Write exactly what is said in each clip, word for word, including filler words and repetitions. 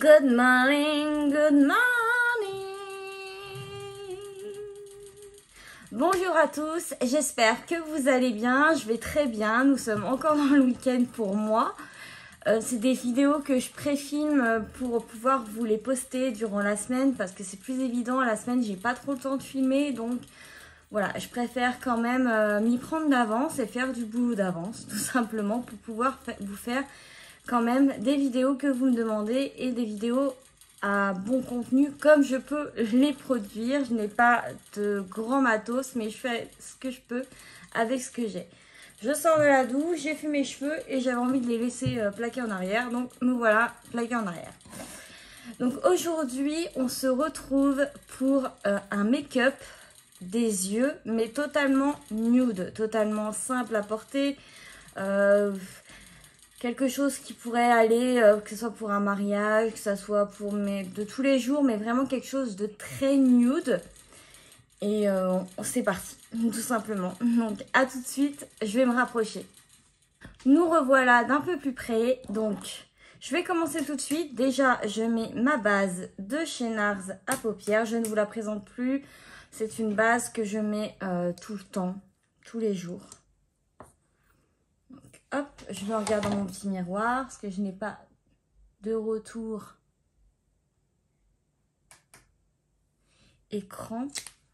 Good morning, good morning. Bonjour à tous, j'espère que vous allez bien, je vais très bien, nous sommes encore dans le week-end pour moi. Euh, c'est des vidéos que je préfilme pour pouvoir vous les poster durant la semaine parce que c'est plus évident, la semaine j'ai pas trop le temps de filmer, donc voilà, je préfère quand même euh, m'y prendre d'avance et faire du boulot d'avance, tout simplement pour pouvoir fa- vous faire quand même des vidéos que vous me demandez et des vidéos à bon contenu comme je peux les produire. Je n'ai pas de grand matos, mais je fais ce que je peux avec ce que j'ai. Je sors de la douche, j'ai fait mes cheveux et j'avais envie de les laisser euh, plaqués en arrière. Donc nous voilà, plaqués en arrière. Donc aujourd'hui, on se retrouve pour euh, un make-up des yeux, mais totalement nude, totalement simple à porter. Euh, quelque chose qui pourrait aller, euh, que ce soit pour un mariage, que ce soit pour mes, de tous les jours, mais vraiment quelque chose de très nude. Et euh, c'est parti, tout simplement. Donc à tout de suite, je vais me rapprocher. Nous revoilà d'un peu plus près. Donc je vais commencer tout de suite. Déjà, je mets ma base de chez Nars à paupières. Je ne vous la présente plus. C'est une base que je mets euh, tout le temps, tous les jours. Donc, hop, je me regarde dans mon petit miroir parce que je n'ai pas de retour écran.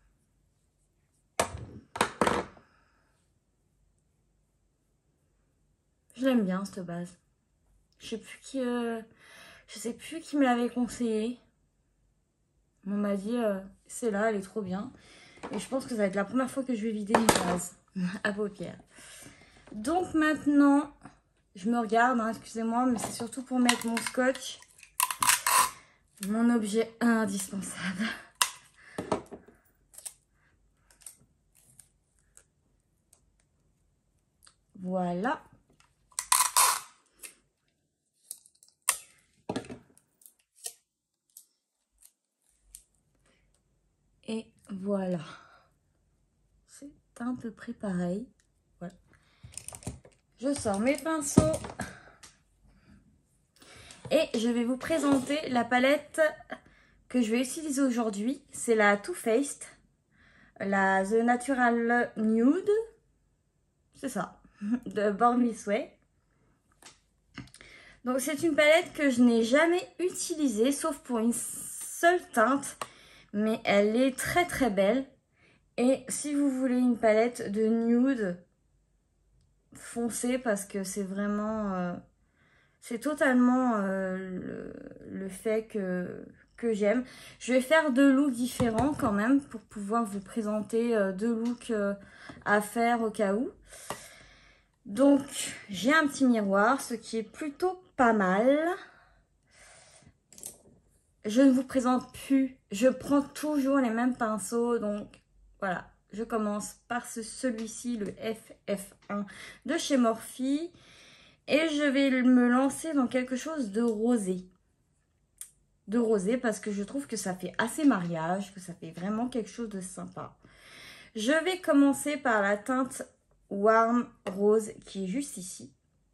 Je l'aime bien cette base. Je sais plus qui, euh, je sais plus qui me l'avait conseillé. On m'a dit euh, c'est là, elle est trop bien. Et je pense que ça va être la première fois que je vais vider une base à paupières. Donc maintenant, je me regarde, hein, excusez-moi, mais c'est surtout pour mettre mon scotch. Mon objet indispensable. Voilà. Et voilà. C'est à peu près pareil. Voilà. Je sors mes pinceaux. Et je vais vous présenter la palette que je vais utiliser aujourd'hui. C'est la Too Faced. La The Natural Nude. C'est ça. De Born This Way. Donc c'est une palette que je n'ai jamais utilisée. Sauf pour une seule teinte. Mais elle est très très belle. Et si vous voulez une palette de nude, foncez parce que c'est vraiment... Euh, c'est totalement euh, le, le fait que, que j'aime. Je vais faire deux looks différents quand même pour pouvoir vous présenter euh, deux looks euh, à faire au cas où. Donc, j'ai un petit miroir, ce qui est plutôt pas mal. Je ne vous présente plus. Je prends toujours les mêmes pinceaux. Donc, voilà. Je commence par ce, celui-ci, le F F un de chez Morphe. Et je vais me lancer dans quelque chose de rosé. De rosé parce que je trouve que ça fait assez mariage, que ça fait vraiment quelque chose de sympa. Je vais commencer par la teinte Warm Rose qui est juste ici.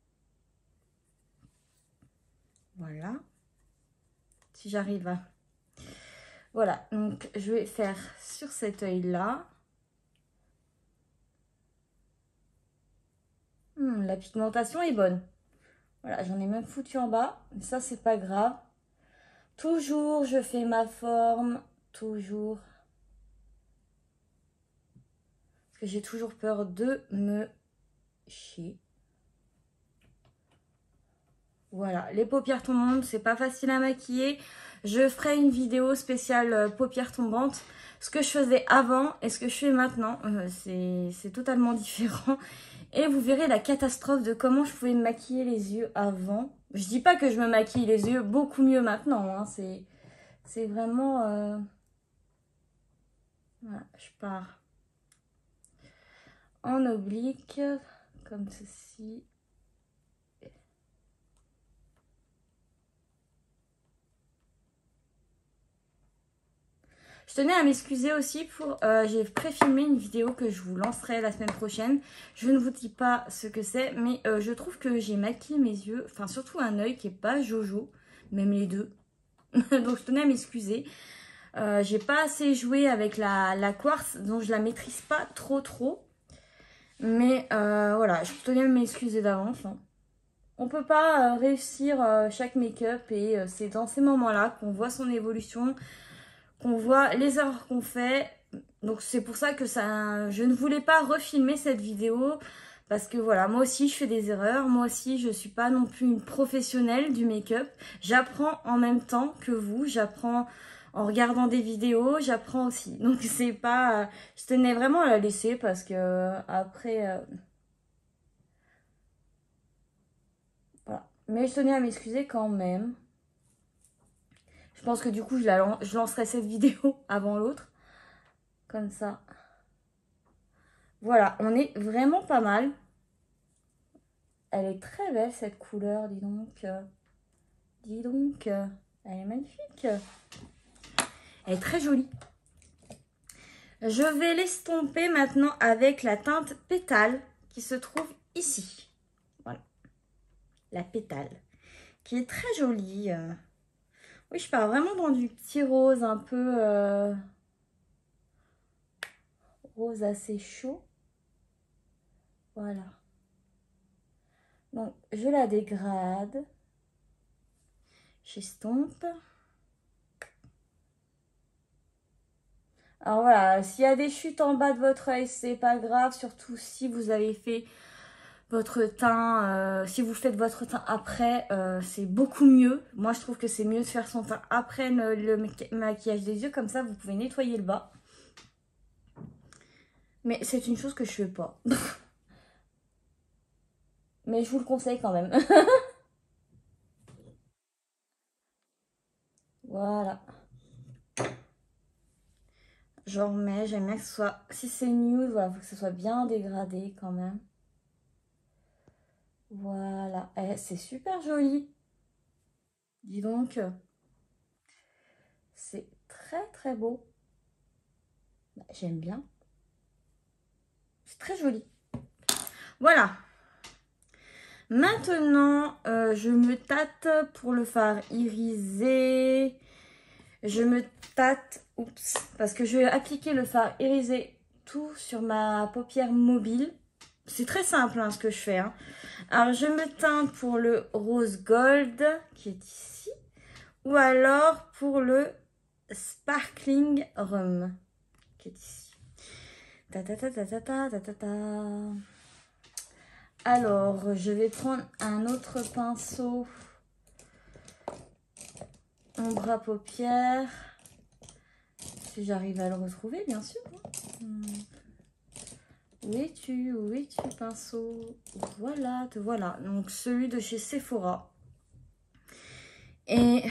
Voilà. Si j'arrive à... Voilà, donc je vais faire sur cet œil-là. Hmm, la pigmentation est bonne. Voilà, j'en ai même foutu en bas. Mais ça, c'est pas grave. Toujours, je fais ma forme. Toujours. Parce que j'ai toujours peur de me chier. Voilà, les paupières tombantes, c'est pas facile à maquiller. Je ferai une vidéo spéciale euh, paupières tombantes. Ce que je faisais avant et ce que je fais maintenant, euh, c'est totalement différent. Et vous verrez la catastrophe de comment je pouvais me maquiller les yeux avant. Je dis pas que je me maquille les yeux beaucoup mieux maintenant. Hein. C'est vraiment... Euh... Voilà, je pars en oblique, comme ceci. Je tenais à m'excuser aussi pour... Euh, j'ai préfilmé une vidéo que je vous lancerai la semaine prochaine. Je ne vous dis pas ce que c'est, mais euh, je trouve que j'ai maquillé mes yeux, enfin surtout un œil qui est pas jojo, même les deux. Donc je tenais à m'excuser. Euh, j'ai pas assez joué avec la, la quartz, donc je la maîtrise pas trop trop. Mais euh, voilà, je tenais à m'excuser d'avance. Hein. On peut pas euh, réussir euh, chaque make-up et euh, c'est dans ces moments-là qu'on voit son évolution, qu'on voit les erreurs qu'on fait. Donc c'est pour ça que ça, je ne voulais pas refilmer cette vidéo parce que voilà, moi aussi je fais des erreurs, moi aussi je suis pas non plus une professionnelle du make-up. J'apprends en même temps que vous, j'apprends en regardant des vidéos, j'apprends aussi. Donc c'est pas, je tenais vraiment à la laisser parce que euh, après, euh, voilà. Mais je tenais à m'excuser quand même. Je pense que du coup je, la lan- je lancerai cette vidéo avant l'autre, comme ça. Voilà, on est vraiment pas mal. Elle est très belle cette couleur, dis donc. Dis donc, elle est magnifique. Elle est très jolie. Je vais l'estomper maintenant avec la teinte pétale qui se trouve ici. Voilà, la pétale, qui est très jolie. Oui, je pars vraiment dans du petit rose un peu... Euh, rose assez chaud. Voilà. Donc, je la dégrade. J'estompe. Alors voilà, s'il y a des chutes en bas de votre œil, c'est pas grave. Surtout si vous avez fait votre teint, euh, si vous faites votre teint après, euh, c'est beaucoup mieux. Moi, je trouve que c'est mieux de faire son teint après le, le maquillage des yeux. Comme ça, vous pouvez nettoyer le bas. Mais c'est une chose que je fais pas. Mais je vous le conseille quand même. Voilà. Je remets, j'aime bien que ce soit... Si c'est nude, voilà, faut que ce soit bien dégradé quand même. Voilà. Eh, c'est super joli. Dis donc. C'est très très beau. J'aime bien. C'est très joli. Voilà. Maintenant, euh, je me tâte pour le fard irisé. Je me tâte, oups, parce que je vais appliquer le fard irisé tout sur ma paupière mobile. C'est très simple hein, ce que je fais. Hein. Alors, je me teinte pour le rose gold qui est ici. Ou alors pour le sparkling rum qui est ici. Ta ta ta ta ta ta ta ta ta. Alors, je vais prendre un autre pinceau ombre à paupières. Si j'arrive à le retrouver, bien sûr. Où es-tu? Où es-tu, pinceau? Voilà, te voilà. Donc, celui de chez Sephora. Et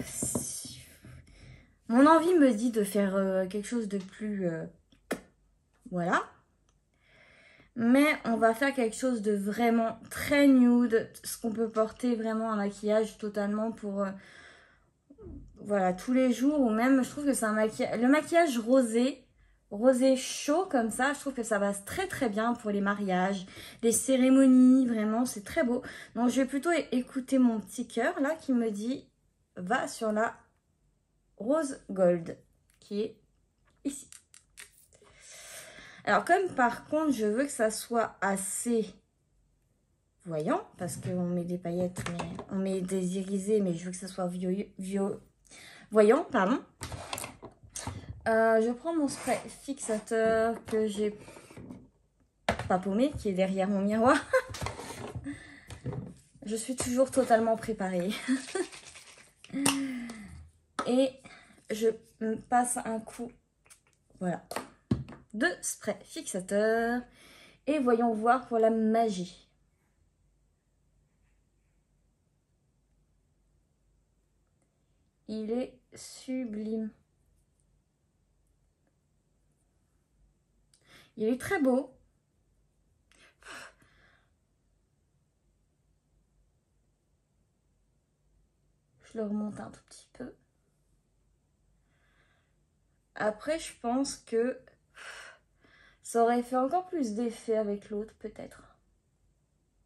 mon envie me dit de faire euh, quelque chose de plus... Euh, voilà. Mais on va faire quelque chose de vraiment très nude. Ce qu'on peut porter vraiment un maquillage totalement pour... Euh, voilà, tous les jours. Ou même, je trouve que c'est un maquillage... Le maquillage rosé, rosé chaud comme ça, je trouve que ça va très très bien pour les mariages, les cérémonies. Vraiment, c'est très beau. Donc, je vais plutôt écouter mon petit cœur là qui me dit... Va sur la rose gold qui est ici. Alors, comme par contre, je veux que ça soit assez voyant, parce qu'on met des paillettes, mais on met des irisés, mais je veux que ça soit vieux, vieux, voyant, pardon. Euh, je prends mon spray fixateur que j'ai pas paumé, qui est derrière mon miroir. Je suis toujours totalement préparée. Et je me passe un coup, voilà, de spray fixateur. Et voyons voir pour la magie. Il est sublime. Il est très beau. Je le remonte un tout petit peu. Après, je pense que ça aurait fait encore plus d'effet avec l'autre, peut-être.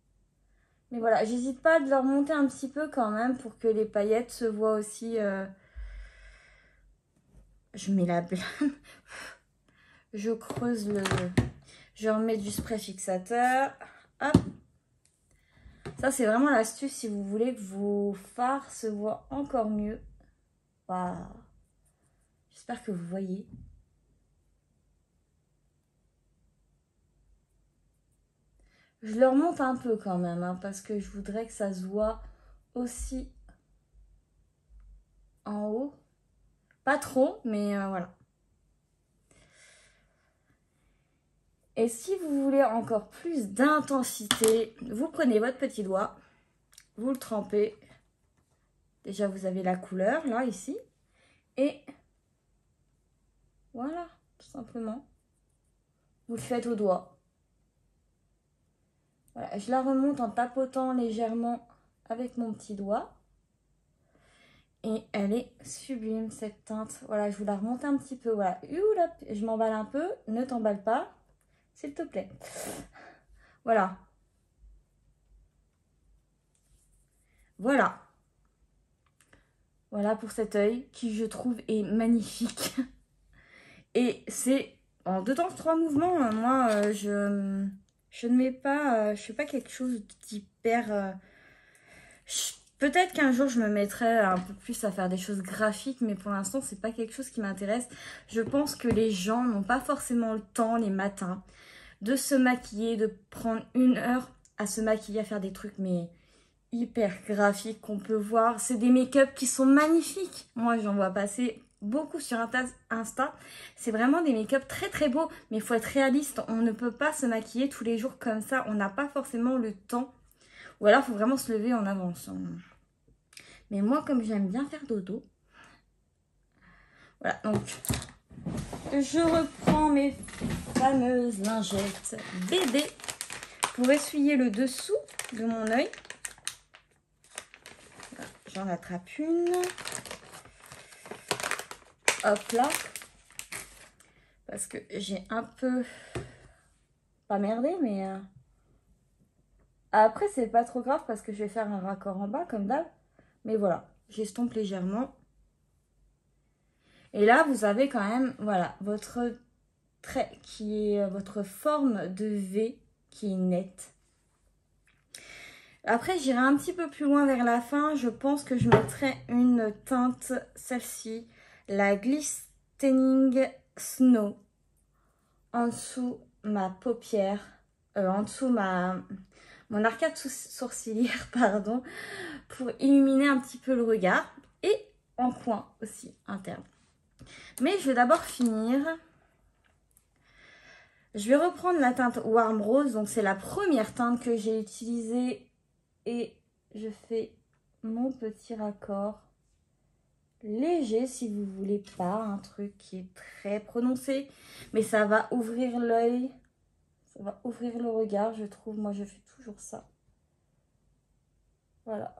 Mais voilà, j'hésite pas de le remonter un petit peu quand même pour que les paillettes se voient aussi euh, Je mets la blâme. Je creuse le... Je remets du spray fixateur. Hop. Ça, c'est vraiment l'astuce si vous voulez que vos fards se voient encore mieux. Waouh. J'espère que vous voyez. Je le remonte un peu quand même, hein, parce que je voudrais que ça se voit aussi en haut. Pas trop, mais euh, voilà. Et si vous voulez encore plus d'intensité, vous prenez votre petit doigt, vous le trempez. Déjà, vous avez la couleur, là, ici. Et voilà, tout simplement. Vous le faites au doigt. Voilà, je la remonte en tapotant légèrement avec mon petit doigt. Et elle est sublime, cette teinte. Voilà, je vous la remonte un petit peu. Voilà, Oula, je m'emballe un peu. Ne t'emballe pas, s'il te plaît. Voilà. Voilà. Voilà pour cet œil qui, je trouve, est magnifique. Et c'est en deux temps, trois mouvements. Moi, euh, je, je ne mets pas... Euh, je fais pas quelque chose d'hyper... Euh, Peut-être qu'un jour, je me mettrai un peu plus à faire des choses graphiques, mais pour l'instant, c'est pas quelque chose qui m'intéresse. Je pense que les gens n'ont pas forcément le temps, les matins, de se maquiller, de prendre une heure à se maquiller, à faire des trucs, mais hyper graphiques qu'on peut voir. C'est des make-up qui sont magnifiques. Moi, j'en vois passer beaucoup sur Insta. C'est vraiment des make-up très, très beaux, mais il faut être réaliste. On ne peut pas se maquiller tous les jours comme ça. On n'a pas forcément le temps. Ou alors, il faut vraiment se lever en avance. Mais moi, comme j'aime bien faire dodo, voilà, donc je reprends mes fameuses lingettes bébé pour essuyer le dessous de mon œil. J'en attrape une. Hop là. Parce que j'ai un peu pas merdé, mais euh... après, c'est pas trop grave parce que je vais faire un raccord en bas comme d'hab. Mais voilà, j'estompe légèrement. Et là, vous avez quand même, voilà, votre trait qui est votre forme de V qui est nette. Après, j'irai un petit peu plus loin vers la fin. Je pense que je mettrai une teinte, celle-ci, la Glistening Snow, en dessous ma paupière, euh, en dessous ma... mon arcade sourcilière, pardon, pour illuminer un petit peu le regard et en coin aussi interne. Mais je vais d'abord finir. Je vais reprendre la teinte Warm Rose, donc c'est la première teinte que j'ai utilisée et je fais mon petit raccord léger si vous voulez pas un truc qui est très prononcé, mais ça va ouvrir l'œil. Ça va ouvrir le regard, je trouve. Moi, je fais toujours ça. Voilà.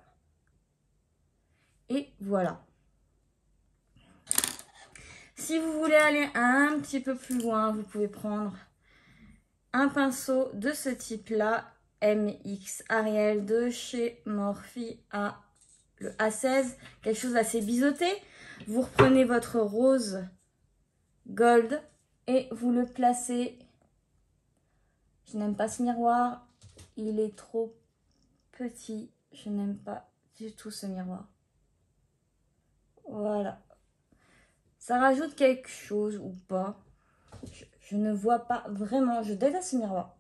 Et voilà. Si vous voulez aller un petit peu plus loin, vous pouvez prendre un pinceau de ce type-là, M X Ariel de chez Morphe à le A seize. Quelque chose d'assez biseauté. Vous reprenez votre rose gold et vous le placez. Je n'aime pas ce miroir. Il est trop petit. Je n'aime pas du tout ce miroir. Voilà. Ça rajoute quelque chose ou pas. Je, je ne vois pas vraiment. Je déteste ce miroir.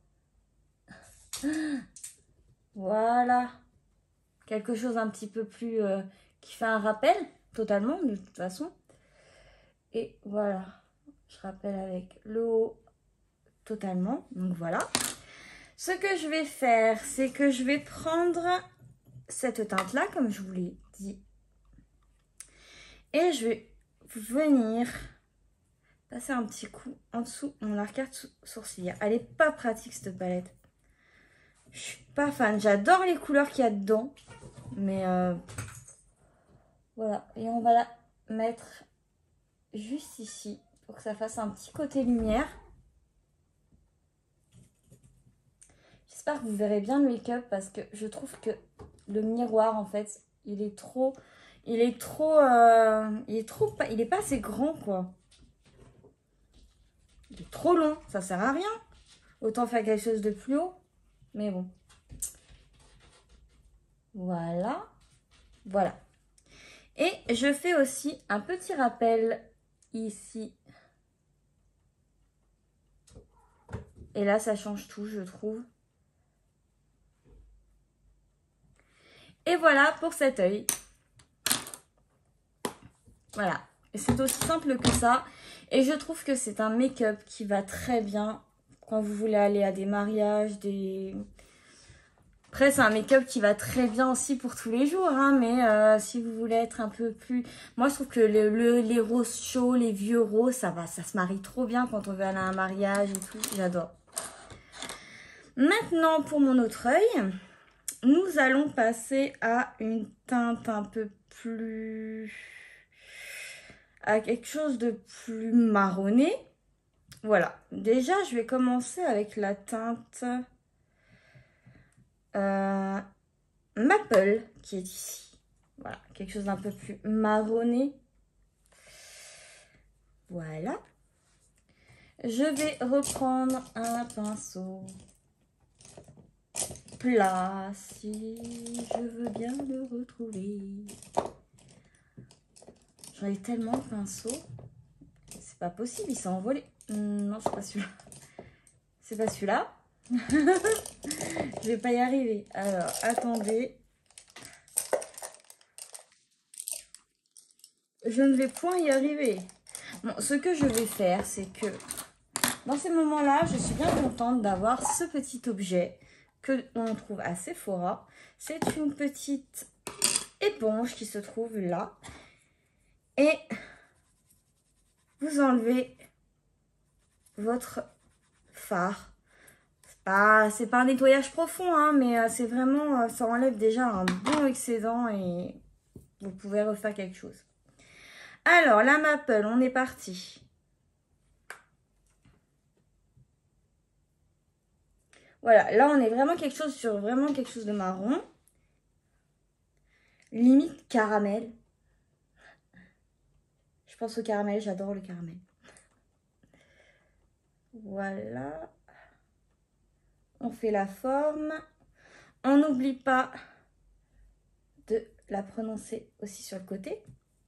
Voilà. Quelque chose un petit peu plus... Euh, qui fait un rappel totalement de toute façon. Et voilà. Je rappelle avec le haut totalement. Donc voilà. Ce que je vais faire, c'est que je vais prendre cette teinte-là, comme je vous l'ai dit. Et je vais venir passer un petit coup en dessous de mon arcade sourcilière. Elle est pas pratique cette palette. Je suis pas fan. J'adore les couleurs qu'il y a dedans. Mais euh, voilà. Et on va la mettre juste ici pour que ça fasse un petit côté lumière. J'espère que vous verrez bien le make-up parce que je trouve que le miroir, en fait, il est trop... Il est trop... Euh, il est trop... Il est pas assez grand, quoi. Il est trop long, ça sert à rien. Autant faire quelque chose de plus haut. Mais bon. Voilà. Voilà. Et je fais aussi un petit rappel ici. Et là, ça change tout, je trouve. Et voilà pour cet œil. Voilà. C'est aussi simple que ça. Et je trouve que c'est un make-up qui va très bien quand vous voulez aller à des mariages, des... Après, c'est un make-up qui va très bien aussi pour tous les jours, hein, mais euh, si vous voulez être un peu plus... Moi, je trouve que le, le, les roses chauds, les vieux roses, ça va, ça se marie trop bien quand on veut aller à un mariage et tout. J'adore. Maintenant, pour mon autre œil, nous allons passer à une teinte un peu plus... à quelque chose de plus marronné. Voilà. Déjà, je vais commencer avec la teinte... Euh, Maple qui est ici. Voilà, quelque chose d'un peu plus marronné. Voilà. Je vais reprendre un pinceau plat, si je veux bien le retrouver. J'en ai tellement de pinceaux. C'est pas possible, il s'est envolé. Non, c'est pas celui-là. C'est pas celui-là. Je vais pas y arriver. Alors, attendez. Je ne vais point y arriver. Bon, ce que je vais faire, c'est que dans ces moments-là, je suis bien contente d'avoir ce petit objet que l'on trouve à Sephora. C'est une petite éponge qui se trouve là. Et vous enlevez votre fard. C'est pas, c'est pas un nettoyage profond, hein, mais euh, c'est vraiment, euh, ça enlève déjà un bon excédent et vous pouvez refaire quelque chose. Alors, la Maple, on est parti. Voilà, là on est vraiment quelque chose sur vraiment quelque chose de marron. Limite caramel. Je pense au caramel, j'adore le caramel. Voilà. On fait la forme. On n'oublie pas de la prononcer aussi sur le côté.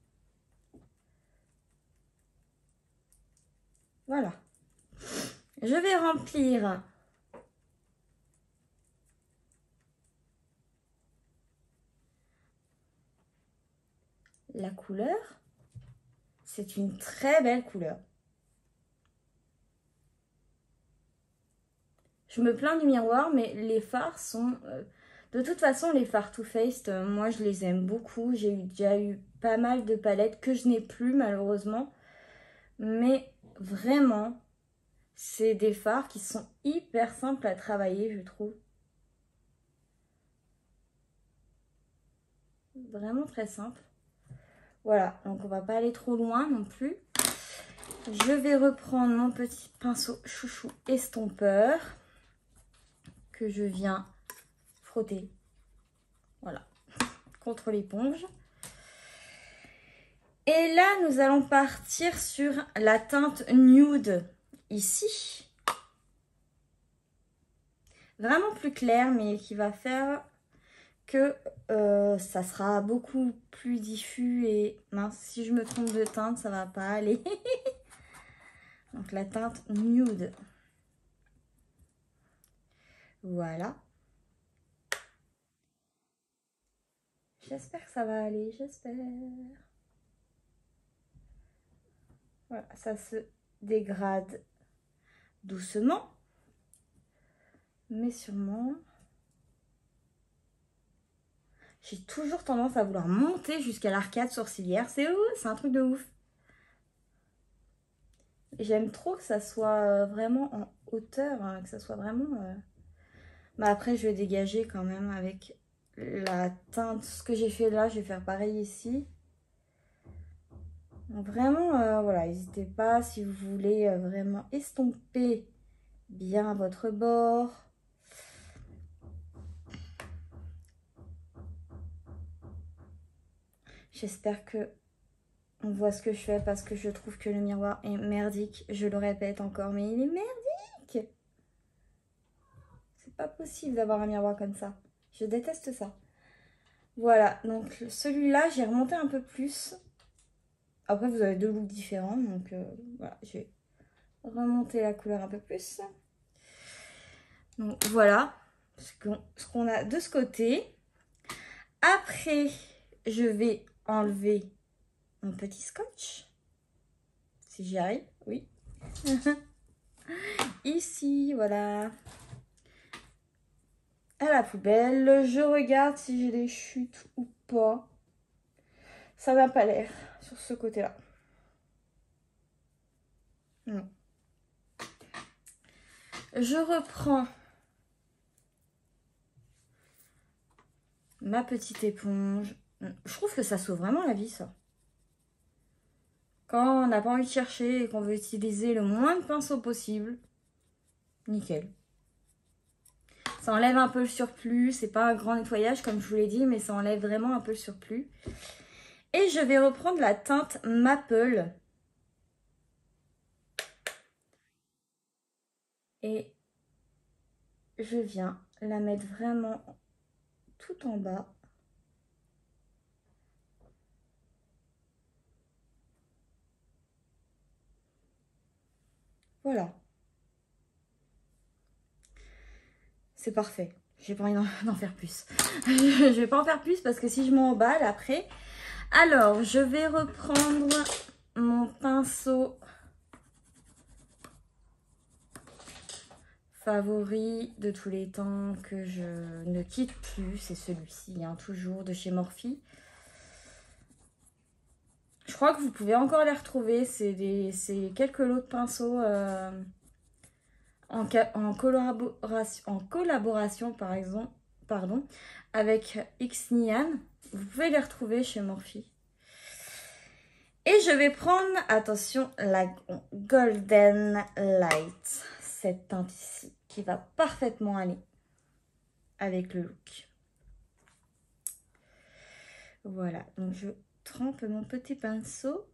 Voilà. Je vais remplir la couleur. C'est une très belle couleur. Je me plains du miroir, mais les fards sont... Euh, de toute façon, les fards Too Faced, euh, moi, je les aime beaucoup. J'ai déjà eu pas mal de palettes que je n'ai plus, malheureusement. Mais vraiment, c'est des fards qui sont hyper simples à travailler, je trouve. Vraiment très simple. Voilà, donc on va pas aller trop loin non plus. Je vais reprendre mon petit pinceau chouchou estompeur que je viens frotter, voilà, contre l'éponge. Et là, nous allons partir sur la teinte nude ici. Vraiment plus clair, mais qui va faire que euh, ça sera beaucoup plus diffus. Et mince, si je me trompe de teinte, ça va pas aller. Donc la teinte nude. Voilà. J'espère que ça va aller, j'espère. Voilà, ça se dégrade doucement, mais sûrement. J'ai toujours tendance à vouloir monter jusqu'à l'arcade sourcilière. C'est ouf, c'est un truc de ouf. J'aime trop que ça soit vraiment en hauteur, hein, que ça soit vraiment... Euh... Bah après, je vais dégager quand même avec la teinte. Ce que j'ai fait là, je vais faire pareil ici. Donc vraiment, euh, voilà, n'hésitez pas si vous voulez euh, vraiment estomper bien votre bord. J'espère que on voit ce que je fais parce que je trouve que le miroir est merdique. Je le répète encore, mais il est merdique. C'est pas possible d'avoir un miroir comme ça. Je déteste ça. Voilà, donc celui-là, j'ai remonté un peu plus. Après, vous avez deux looks différents, donc euh, voilà, j'ai remonté la couleur un peu plus. Donc voilà ce qu'on ce qu'on a de ce côté. Après, je vais enlever mon petit scotch. Si j'y arrive, oui. Ici, voilà. À la poubelle. Je regarde si j'ai des chutes ou pas. Ça n'a pas l'air sur ce côté-là. Non. Je reprends ma petite éponge. Je trouve que ça sauve vraiment la vie, ça. Quand on n'a pas envie de chercher et qu'on veut utiliser le moins de pinceaux possible, nickel. Ça enlève un peu le surplus. C'est pas un grand nettoyage, comme je vous l'ai dit, mais ça enlève vraiment un peu le surplus. Et je vais reprendre la teinte Maple. Et je viens la mettre vraiment tout en bas. Voilà. C'est parfait. J'ai pas envie d'en faire plus. Je vais pas en faire plus parce que si je m'emballe après... Alors, je vais reprendre mon pinceau favori de tous les temps que je ne quitte plus. C'est celui-ci, hein, toujours de chez Morphe. Je crois que vous pouvez encore les retrouver. C'est quelques lots de pinceaux euh, en, en, collaboration, en collaboration par exemple, pardon, avec Xnian. Vous pouvez les retrouver chez Morphe. Et je vais prendre, attention, la Golden Light. Cette teinte ici qui va parfaitement aller avec le look. Voilà, donc je trempe mon petit pinceau.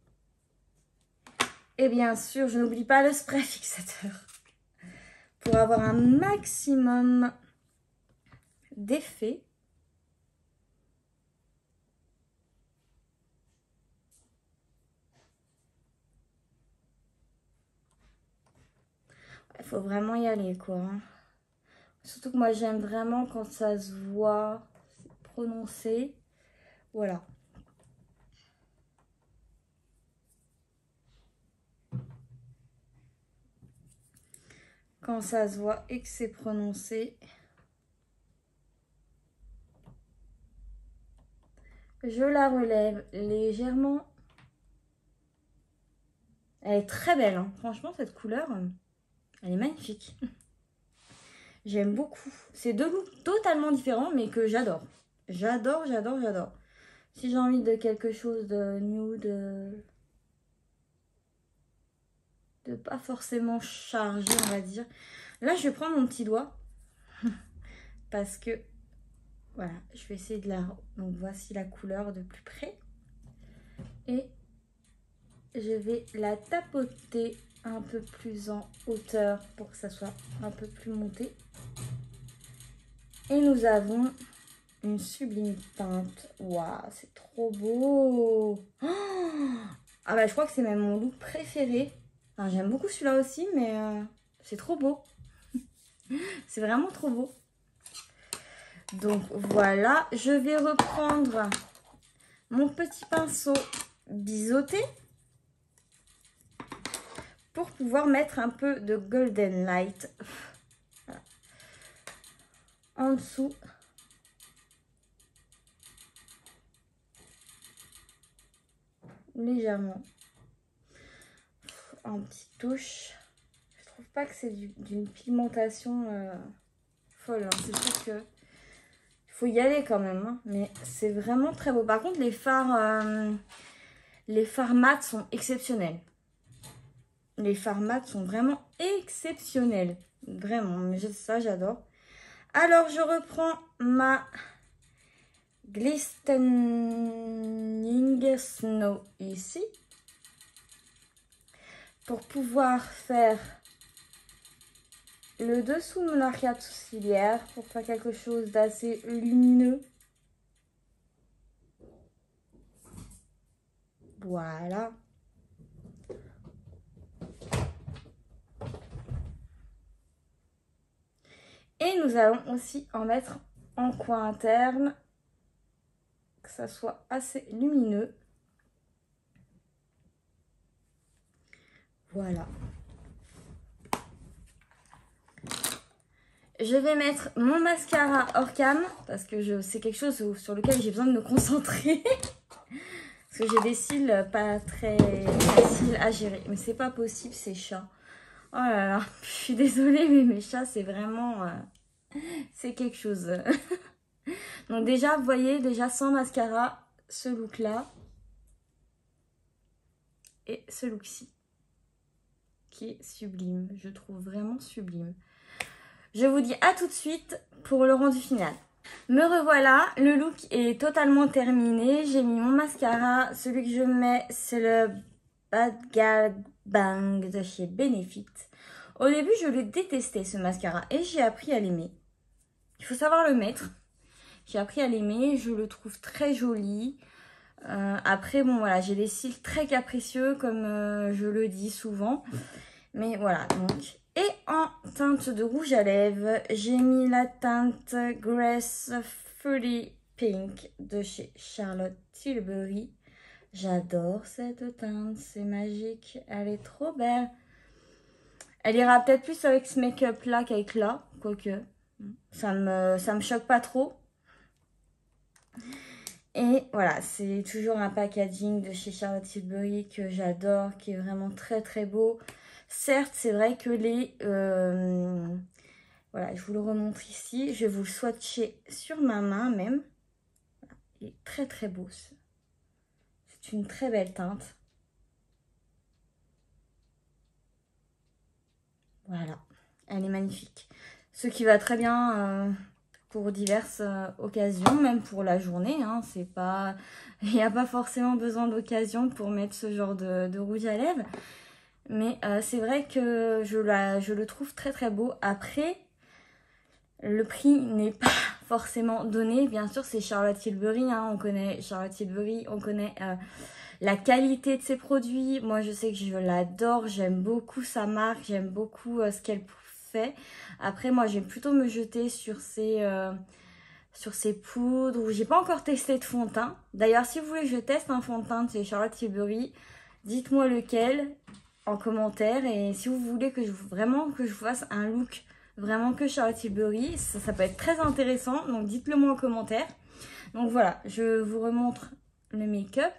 Et bien sûr, je n'oublie pas le spray fixateur pour avoir un maximum d'effet. Il faut vraiment y aller, quoi. Hein. Surtout que moi, j'aime vraiment quand ça se voit, prononcé. Voilà. Quand ça se voit et que c'est prononcé. Je la relève légèrement. Elle est très belle, hein. Franchement, cette couleur, elle est magnifique. J'aime beaucoup. C'est deux looks totalement différents, mais que j'adore. J'adore, j'adore, j'adore. Si j'ai envie de quelque chose de nude, de... de pas forcément chargé, on va dire. Là, je vais prendre mon petit doigt. Parce que, voilà, je vais essayer de la... Donc, voici la couleur de plus près. Et je vais la tapoter un peu plus en hauteur pour que ça soit un peu plus monté. Et nous avons une sublime teinte. Waouh, c'est trop beau. Oh, ah bah je crois que c'est même mon look préféré. Enfin, j'aime beaucoup celui-là aussi, mais euh, c'est trop beau. C'est vraiment trop beau. Donc voilà, je vais reprendre mon petit pinceau biseauté pour pouvoir mettre un peu de Golden Light voilà. En dessous. Légèrement. En petite touche. Je trouve pas que c'est d'une pigmentation euh, folle. Hein. C'est sûr que il faut y aller quand même. Hein. Mais c'est vraiment très beau. Par contre, les fards, euh, les fards mat sont exceptionnels. Les fards mat sont vraiment exceptionnels. Vraiment. Mais ça, j'adore. Alors, je reprends ma Glistening Snow ici. Pour pouvoir faire le dessous de mon arcade sourcilière, pour faire quelque chose d'assez lumineux. Voilà. Et nous allons aussi en mettre en coin interne, que ça soit assez lumineux. Voilà. Je vais mettre mon mascara hors cam, parce que c'est quelque chose sur lequel j'ai besoin de me concentrer. Parce que j'ai des cils pas très faciles à gérer. Mais c'est pas possible, ces chats. Oh là là, je suis désolée, mais mes chats, c'est vraiment... Euh, c'est quelque chose. Donc déjà, vous voyez, déjà sans mascara, ce look-là. Et ce look-ci. Qui est sublime. Je trouve vraiment sublime. Je vous dis à tout de suite pour le rendu final. Me revoilà, le look est totalement terminé. J'ai mis mon mascara. Celui que je mets, c'est le Bad Gal Bang de chez Benefit. Au début, je le détestais, ce mascara, et j'ai appris à l'aimer. Il faut savoir le mettre. J'ai appris à l'aimer, je le trouve très joli. Euh, après, bon, voilà, j'ai des cils très capricieux, comme euh, je le dis souvent. Mais voilà, donc... Et en teinte de rouge à lèvres, j'ai mis la teinte Gracefully Pink de chez Charlotte Tilbury. J'adore cette teinte, c'est magique, elle est trop belle. Elle ira peut-être plus avec ce make-up là qu'avec là, quoique ça me, ça me choque pas trop. Et voilà, c'est toujours un packaging de chez Charlotte Tilbury que j'adore, qui est vraiment très très beau. Certes, c'est vrai que les... Euh, voilà, je vous le remontre ici. Je vais vous le swatcher sur ma main même. Il est très très beau. C'est une très belle teinte. Voilà, elle est magnifique. Ce qui va très bien euh, pour diverses euh, occasions, même pour la journée. Hein, c'est pas... Il n'y a pas forcément besoin d'occasion pour mettre ce genre de, de rouge à lèvres. Mais euh, c'est vrai que je, la, je le trouve très très beau. Après, le prix n'est pas forcément donné. Bien sûr, c'est Charlotte Tilbury. Hein, on connaît Charlotte Tilbury, on connaît euh, la qualité de ses produits. Moi, je sais que je l'adore. J'aime beaucoup sa marque. J'aime beaucoup euh, ce qu'elle fait. Après, moi, j'aime plutôt me jeter sur ses, euh, sur ses poudres. J'ai pas encore testé de fond de teint. D'ailleurs, si vous voulez que je teste un fond de teint de chez Charlotte Tilbury, dites-moi lequel en commentaire, et si vous voulez que je vraiment que je vous fasse un look vraiment que Charlotte Tilbury, ça, ça peut être très intéressant, donc dites-le moi en commentaire. Donc voilà, je vous remontre le make-up,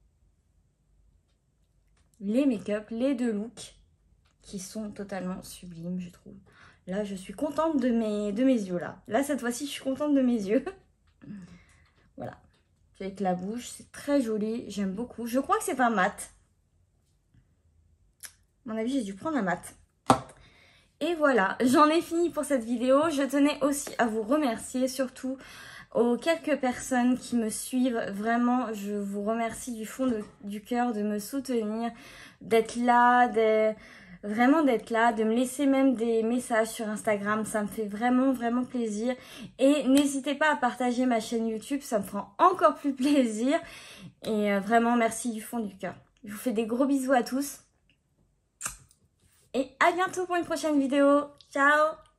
les make-up, les deux looks qui sont totalement sublimes, je trouve. Là, je suis contente de mes, de mes yeux là. Là, cette fois-ci, je suis contente de mes yeux. Voilà, avec la bouche, c'est très joli, j'aime beaucoup. Je crois que c'est un mat. À mon avis, j'ai dû prendre un mat. Et voilà, j'en ai fini pour cette vidéo. Je tenais aussi à vous remercier, surtout aux quelques personnes qui me suivent. Vraiment, je vous remercie du fond de, du cœur de me soutenir, d'être là, de, vraiment d'être là, de me laisser même des messages sur Instagram. Ça me fait vraiment, vraiment plaisir. Et n'hésitez pas à partager ma chaîne YouTube, ça me fera encore plus plaisir. Et vraiment, merci du fond du cœur. Je vous fais des gros bisous à tous. Et à bientôt pour une prochaine vidéo. Ciao!